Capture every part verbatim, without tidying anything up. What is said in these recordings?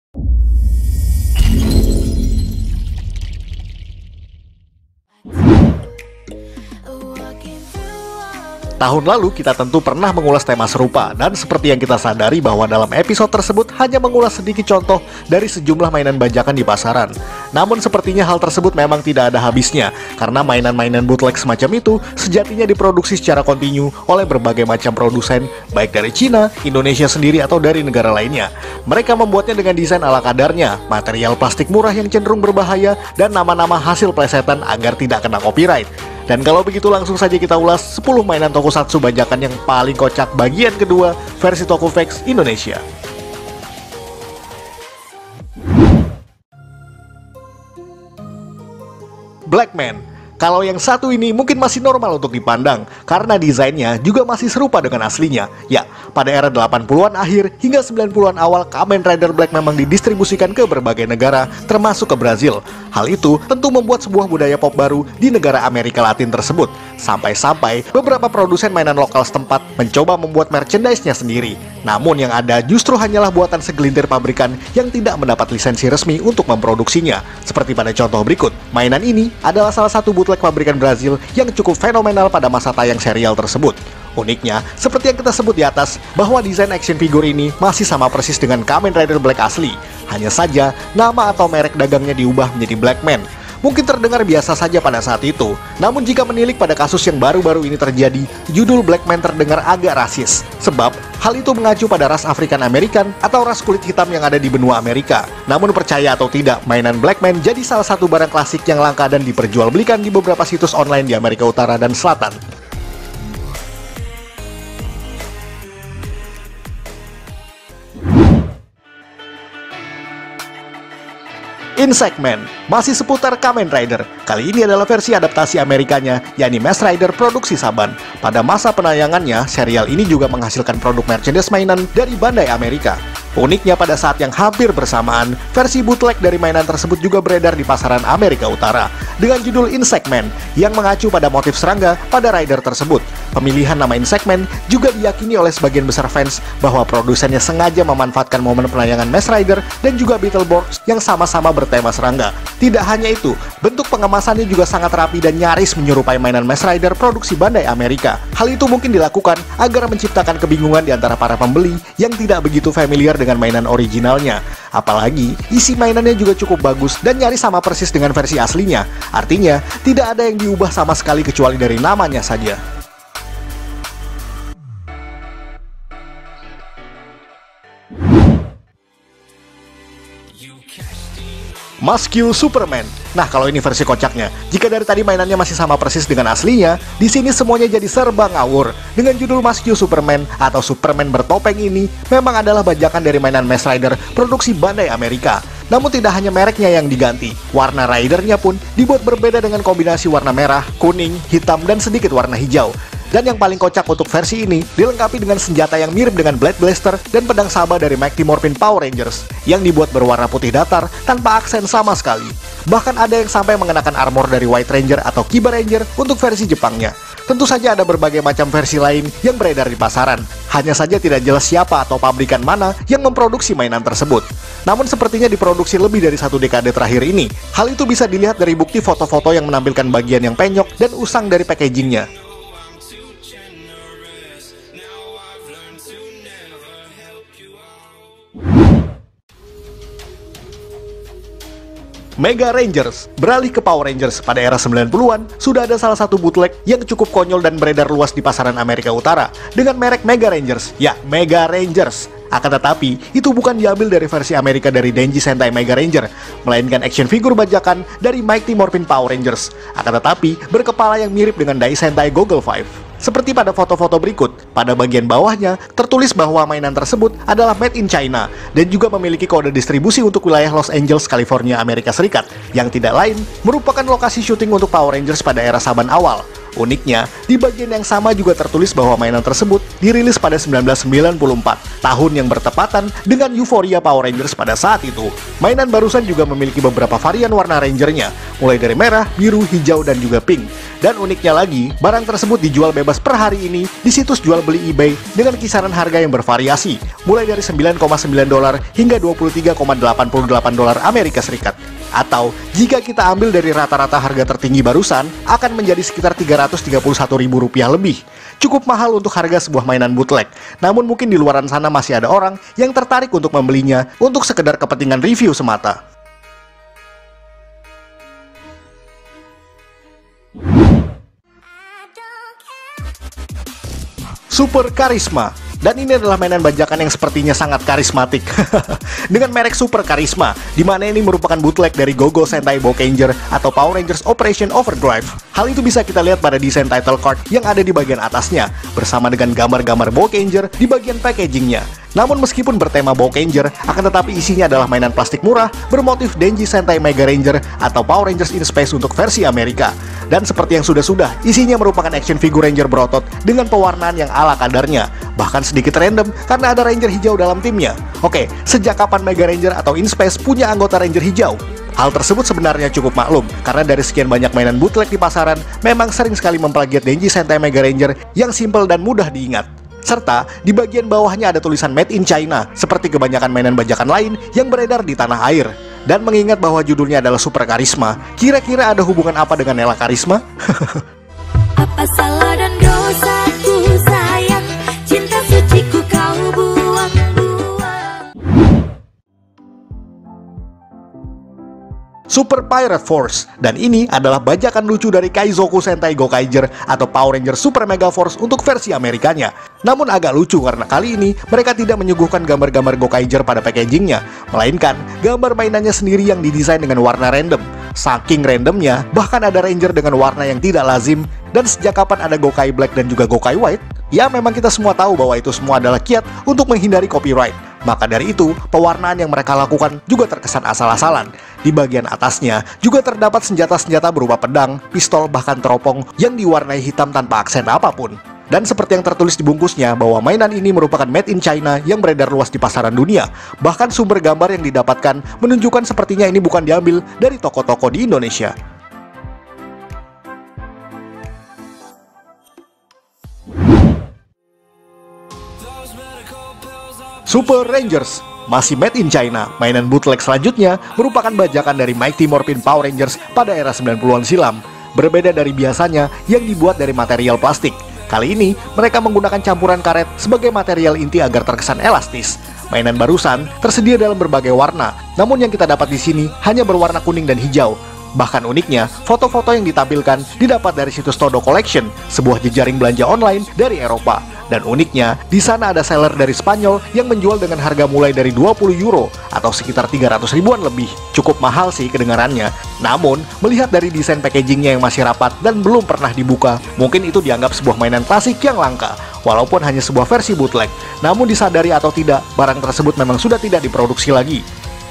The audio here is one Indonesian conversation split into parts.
Tahun lalu kita tentu pernah mengulas tema serupa, dan seperti yang kita sadari bahwa dalam episode tersebut hanya mengulas sedikit contoh dari sejumlah mainan bajakan di pasaran. Namun sepertinya hal tersebut memang tidak ada habisnya, karena mainan-mainan bootleg semacam itu sejatinya diproduksi secara kontinu oleh berbagai macam produsen, baik dari Cina, Indonesia sendiri atau dari negara lainnya. Mereka membuatnya dengan desain ala kadarnya, material plastik murah yang cenderung berbahaya, dan nama-nama hasil plesetan agar tidak kena copyright. Dan kalau begitu langsung saja kita ulas sepuluh mainan tokusatsu bajakan yang paling kocak bagian kedua versi Tokuvex Indonesia. Blackman. Kalau yang satu ini mungkin masih normal untuk dipandang, karena desainnya juga masih serupa dengan aslinya. Ya, pada era delapan puluhan akhir hingga sembilan puluhan awal, Kamen Rider Black memang didistribusikan ke berbagai negara, termasuk ke Brazil. Hal itu tentu membuat sebuah budaya pop baru di negara Amerika Latin tersebut. Sampai-sampai beberapa produsen mainan lokal setempat mencoba membuat merchandise-nya sendiri. Namun yang ada justru hanyalah buatan segelintir pabrikan yang tidak mendapat lisensi resmi untuk memproduksinya. Seperti pada contoh berikut, mainan ini adalah salah satu bootleg pabrikan Brazil yang cukup fenomenal pada masa tayang serial tersebut. Uniknya, seperti yang kita sebut di atas, bahwa desain action figure ini masih sama persis dengan Kamen Rider Black asli. Hanya saja, nama atau merek dagangnya diubah menjadi Blackman. Mungkin terdengar biasa saja pada saat itu, namun jika menilik pada kasus yang baru-baru ini terjadi, judul Blackman terdengar agak rasis. Sebab, hal itu mengacu pada ras African American atau ras kulit hitam yang ada di benua Amerika. Namun percaya atau tidak, mainan Blackman jadi salah satu barang klasik yang langka dan diperjualbelikan di beberapa situs online di Amerika Utara dan Selatan. Insect Man, masih seputar Kamen Rider. Kali ini adalah versi adaptasi Amerikanya, yakni Mask Rider produksi Saban. Pada masa penayangannya, serial ini juga menghasilkan produk merchandise mainan dari Bandai Amerika. Uniknya pada saat yang hampir bersamaan, versi bootleg dari mainan tersebut juga beredar di pasaran Amerika Utara dengan judul Insect Man yang mengacu pada motif serangga pada rider tersebut. Pemilihan nama Insect Man juga diyakini oleh sebagian besar fans bahwa produsennya sengaja memanfaatkan momen penayangan Mask Rider dan juga Beetleborgs yang sama-sama bertema serangga. Tidak hanya itu, bentuk pengemasannya juga sangat rapi dan nyaris menyerupai mainan Mask Rider produksi Bandai Amerika. Hal itu mungkin dilakukan agar menciptakan kebingungan di antara para pembeli yang tidak begitu familiar dengan mainan originalnya. Apalagi, isi mainannya juga cukup bagus dan nyaris sama persis dengan versi aslinya. Artinya, tidak ada yang diubah sama sekali kecuali dari namanya saja. Muscle Superman. Nah, kalau ini versi kocaknya. Jika dari tadi mainannya masih sama persis dengan aslinya, di sini semuanya jadi serba ngawur. Dengan judul Muscle Superman atau Superman bertopeng ini memang adalah bajakan dari mainan Mask Rider produksi Bandai Amerika. Namun tidak hanya mereknya yang diganti, warna ridernya pun dibuat berbeda dengan kombinasi warna merah, kuning, hitam, dan sedikit warna hijau. Dan yang paling kocak untuk versi ini, dilengkapi dengan senjata yang mirip dengan Blade Blaster dan pedang Saba dari Mighty Morphin Power Rangers, yang dibuat berwarna putih datar tanpa aksen sama sekali. Bahkan ada yang sampai mengenakan armor dari White Ranger atau Kiba Ranger untuk versi Jepangnya. Tentu saja ada berbagai macam versi lain yang beredar di pasaran. Hanya saja tidak jelas siapa atau pabrikan mana yang memproduksi mainan tersebut. Namun sepertinya diproduksi lebih dari satu dekade terakhir ini. Hal itu bisa dilihat dari bukti foto-foto yang menampilkan bagian yang penyok dan usang dari packagingnya. Mega Rangers. Beralih ke Power Rangers, pada era sembilan puluhan, sudah ada salah satu bootleg yang cukup konyol dan beredar luas di pasaran Amerika Utara dengan merek Mega Rangers. Ya, Mega Rangers. Akan tetapi, itu bukan diambil dari versi Amerika dari Denji Sentai Mega Ranger, melainkan action figure bajakan dari Mighty Morphin Power Rangers. Akan tetapi, berkepala yang mirip dengan Dai Sentai Goggle five. Seperti pada foto-foto berikut, pada bagian bawahnya tertulis bahwa mainan tersebut adalah made in China dan juga memiliki kode distribusi untuk wilayah Los Angeles, California, Amerika Serikat, yang tidak lain merupakan lokasi syuting untuk Power Rangers pada era Saban awal. Uniknya, di bagian yang sama juga tertulis bahwa mainan tersebut dirilis pada seribu sembilan ratus sembilan puluh empat, tahun yang bertepatan dengan euforia Power Rangers pada saat itu. Mainan barusan juga memiliki beberapa varian warna Rangernya, mulai dari merah, biru, hijau, dan juga pink. Dan uniknya lagi, barang tersebut dijual bebas per hari ini di situs jual beli eBay dengan kisaran harga yang bervariasi, mulai dari sembilan koma sembilan dolar hingga dua puluh tiga koma delapan delapan dolar Amerika Serikat. Atau, jika kita ambil dari rata-rata harga tertinggi barusan, akan menjadi sekitar tiga ratus tiga puluh satu ribu rupiah lebih. Cukup mahal untuk harga sebuah mainan bootleg. Namun mungkin di luaran sana masih ada orang yang tertarik untuk membelinya untuk sekedar kepentingan review semata. Super Karisma. Dan ini adalah mainan bajakan yang sepertinya sangat karismatik. Dengan merek Super Karisma, di mana ini merupakan bootleg dari Go-Go Sentai Bowkanger atau Power Rangers Operation Overdrive. Hal itu bisa kita lihat pada desain title card yang ada di bagian atasnya, bersama dengan gambar-gambar Bowkanger di bagian packagingnya. Namun meskipun bertema Bowkanger, akan tetapi isinya adalah mainan plastik murah bermotif Denji Sentai Mega Ranger atau Power Rangers in Space untuk versi Amerika. Dan seperti yang sudah-sudah, isinya merupakan action figure Ranger berotot dengan pewarnaan yang ala kadarnya, bahkan sedikit random karena ada Ranger hijau dalam timnya. Oke, sejak kapan Mega Ranger atau In Space punya anggota Ranger hijau? Hal tersebut sebenarnya cukup maklum, karena dari sekian banyak mainan bootleg di pasaran, memang sering sekali memplagiat Denji Sentai Mega Ranger yang simple dan mudah diingat. Serta, di bagian bawahnya ada tulisan Made in China, seperti kebanyakan mainan bajakan lain yang beredar di tanah air. Dan mengingat bahwa judulnya adalah Super Karisma, kira-kira ada hubungan apa dengan Nela Karisma? Apa salah dan dosaku sayang, cinta suciku kau buang-buang. Super Pirate Force, dan ini adalah bajakan lucu dari Kaizoku Sentai Gokaiger atau Power Ranger Super Mega Force untuk versi Amerikanya. Namun agak lucu karena kali ini mereka tidak menyuguhkan gambar-gambar Gokaiger pada packagingnya, melainkan gambar mainannya sendiri yang didesain dengan warna random. Saking randomnya, bahkan ada Ranger dengan warna yang tidak lazim. Dan sejak kapan ada Gokai Black dan juga Gokai White? Ya memang kita semua tahu bahwa itu semua adalah kiat untuk menghindari copyright. Maka dari itu, pewarnaan yang mereka lakukan juga terkesan asal-asalan. Di bagian atasnya juga terdapat senjata-senjata berupa pedang, pistol, bahkan teropong yang diwarnai hitam tanpa aksen apapun. Dan seperti yang tertulis di bungkusnya bahwa mainan ini merupakan made in China yang beredar luas di pasaran dunia. Bahkan sumber gambar yang didapatkan menunjukkan sepertinya ini bukan diambil dari toko-toko di Indonesia. Super Rangers masih made in China. Mainan bootleg selanjutnya merupakan bajakan dari Mighty Morphin Power Rangers pada era sembilan puluhan silam. Berbeda dari biasanya yang dibuat dari material plastik. Kali ini mereka menggunakan campuran karet sebagai material inti agar terkesan elastis. Mainan barusan tersedia dalam berbagai warna, namun yang kita dapat di sini hanya berwarna kuning dan hijau. Bahkan uniknya, foto-foto yang ditampilkan didapat dari situs Todo Collection, sebuah jejaring belanja online dari Eropa. Dan uniknya, di sana ada seller dari Spanyol yang menjual dengan harga mulai dari dua puluh euro atau sekitar tiga ratus ribuan lebih. Cukup mahal sih kedengarannya. Namun, melihat dari desain packagingnya yang masih rapat dan belum pernah dibuka, mungkin itu dianggap sebuah mainan klasik yang langka. Walaupun hanya sebuah versi bootleg, namun disadari atau tidak, barang tersebut memang sudah tidak diproduksi lagi.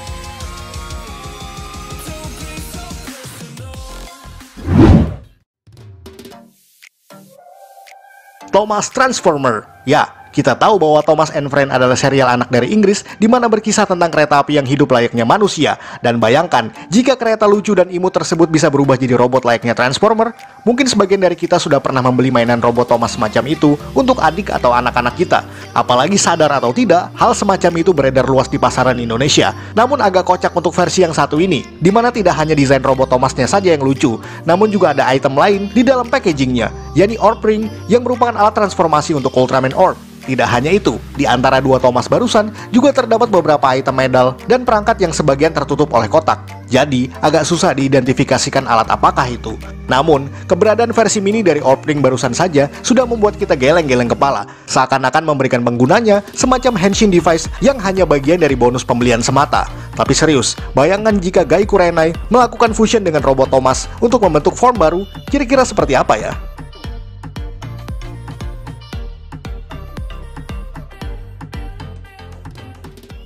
Thomas Transformer. Ya, kita tahu bahwa Thomas and Friends adalah serial anak dari Inggris di mana berkisah tentang kereta api yang hidup layaknya manusia. Dan bayangkan, jika kereta lucu dan imut tersebut bisa berubah jadi robot layaknya Transformer, mungkin sebagian dari kita sudah pernah membeli mainan robot Thomas semacam itu untuk adik atau anak-anak kita. Apalagi sadar atau tidak, hal semacam itu beredar luas di pasaran Indonesia. Namun agak kocak untuk versi yang satu ini, di mana tidak hanya desain robot Thomasnya saja yang lucu, namun juga ada item lain di dalam packagingnya, yakni Orb Ring yang merupakan alat transformasi untuk Ultraman Orb. Tidak hanya itu, di antara dua Thomas barusan juga terdapat beberapa item medal dan perangkat yang sebagian tertutup oleh kotak. Jadi, agak susah diidentifikasikan alat apakah itu. Namun, keberadaan versi mini dari Orb Ring barusan saja sudah membuat kita geleng-geleng kepala, seakan-akan memberikan penggunanya semacam henshin device yang hanya bagian dari bonus pembelian semata. Tapi serius, bayangkan jika Gai Kurenai melakukan fusion dengan robot Thomas untuk membentuk form baru, kira-kira seperti apa ya?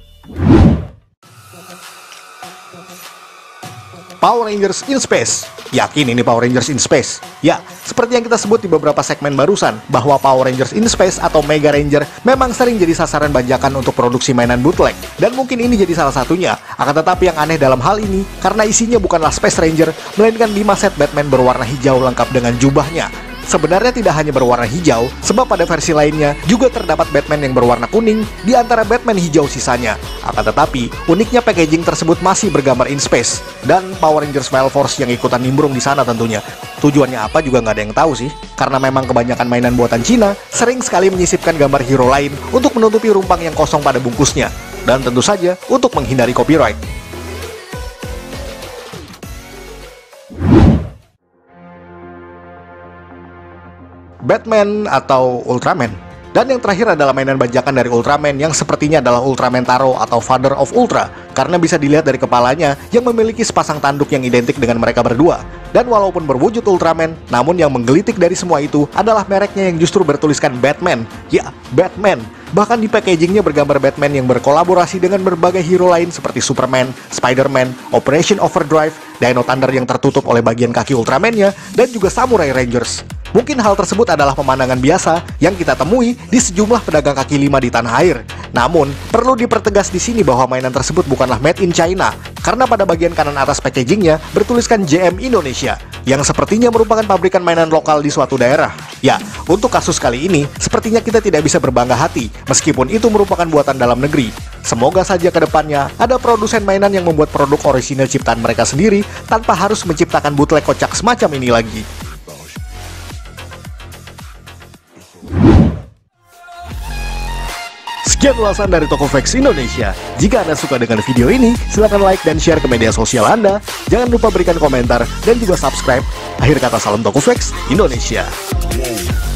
Power Rangers in Space. Yakin ini Power Rangers in Space? Ya, seperti yang kita sebut di beberapa segmen barusan, bahwa Power Rangers in Space atau Mega Ranger memang sering jadi sasaran bajakan untuk produksi mainan bootleg. Dan mungkin ini jadi salah satunya. Akan tetapi yang aneh dalam hal ini, karena isinya bukanlah Space Ranger, melainkan lima set Batman berwarna hijau lengkap dengan jubahnya. Sebenarnya tidak hanya berwarna hijau, sebab pada versi lainnya juga terdapat Batman yang berwarna kuning di antara Batman hijau sisanya. Akan tetapi, uniknya packaging tersebut masih bergambar in space, dan Power Rangers Wild Force yang ikutan nimbrung di sana tentunya. Tujuannya apa juga nggak ada yang tahu sih, karena memang kebanyakan mainan buatan Cina sering sekali menyisipkan gambar hero lain untuk menutupi rumpang yang kosong pada bungkusnya, dan tentu saja untuk menghindari copyright. Batman atau Ultraman. Dan yang terakhir adalah mainan bajakan dari Ultraman yang sepertinya adalah Ultraman Taro atau Father of Ultra, karena bisa dilihat dari kepalanya yang memiliki sepasang tanduk yang identik dengan mereka berdua. Dan walaupun berwujud Ultraman, namun yang menggelitik dari semua itu adalah mereknya yang justru bertuliskan Batman. Ya, Batman. Bahkan di packagingnya bergambar Batman yang berkolaborasi dengan berbagai hero lain seperti Superman, Spider-Man, Operation Overdrive, Dino Thunder yang tertutup oleh bagian kaki Ultraman-nya, dan juga Samurai Rangers. Mungkin hal tersebut adalah pemandangan biasa yang kita temui di sejumlah pedagang kaki lima di tanah air. Namun, perlu dipertegas di sini bahwa mainan tersebut bukanlah made in China, karena pada bagian kanan atas packagingnya bertuliskan J M Indonesia, yang sepertinya merupakan pabrikan mainan lokal di suatu daerah. Ya, untuk kasus kali ini, sepertinya kita tidak bisa berbangga hati, meskipun itu merupakan buatan dalam negeri. Semoga saja ke depannya ada produsen mainan yang membuat produk orisinil ciptaan mereka sendiri tanpa harus menciptakan bootleg kocak semacam ini lagi. Sekian ulasan dari Tokofax Indonesia. Jika Anda suka dengan video ini, silahkan like dan share ke media sosial Anda. Jangan lupa berikan komentar dan juga subscribe. Akhir kata, salam Tokofax Indonesia.